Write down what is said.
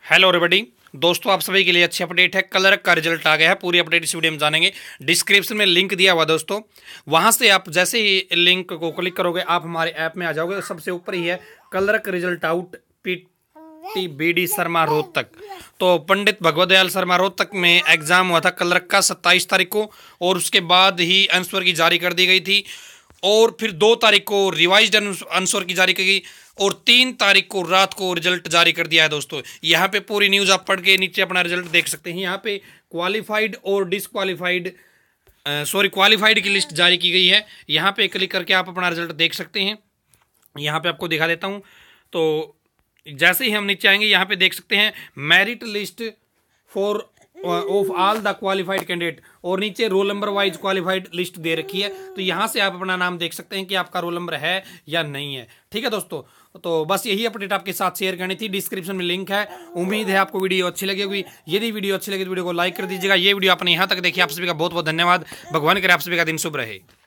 Hello everybody. दोस्तों आप सभी के लिए अच्छी अपडेट है। क्लर्क का रिजल्ट आ गया है। पूरी अपडेट इस वीडियो में जानेंगे। डिस्क्रिप्शन में लिंक दिया हुआ दोस्तों, वहां से आप जैसे ही लिंक को क्लिक करोगे आप हमारे ऐप में आ जाओगे। सबसे ऊपर ही है clerk result out PT BD Sharma Rohtak. तो पंडित भगवत दयाल शर्मा रोहतक में एग्जाम हुआ था क्लर्क का 27 तारीख को, और उसके बाद ही आंसर की जारी कर दी गई थी। और फिर 2 तारीख को रिवाइज्ड आंसर की जारी की गई, और 3 तारीख को रात को रिजल्ट जारी कर दिया है दोस्तों। यहाँ पे पूरी न्यूज़ आप पढ़ के नीचे अपना रिजल्ट देख सकते हैं। यहाँ पे क्वालिफाइड और डिसक्वालिफाइड क्वालिफाइड की लिस्ट जारी की गई है। यहाँ पे क्लिक करके आप अपना रिजल्ट देख सकते हैं। यहाँ पे आपको दिखा देता हूँ। तो जैसे ही हम नीचे आएंगे यहाँ पे देख सकते हैं merit list for of all the qualified candidate, और नीचे roll number wise qualified list दे रखी है। तो यहाँ से आप अपना नाम देख सकते हैं कि आपका रोल नंबर है या नहीं है। ठीक है दोस्तों, तो बस यही अपडेट आपके साथ शेयर करनी थी। डिस्क्रिप्शन में लिंक है। उम्मीद है आपको वीडियो अच्छी लगी होगी। यदि वीडियो अच्छी लगी तो वीडियो को लाइक कर दीजिएगा। ये वीडियो आपने यहाँ तक देखी, आप सभी का बहुत बहुत धन्यवाद। भगवान करे आप सभी का दिन शुभ रहे।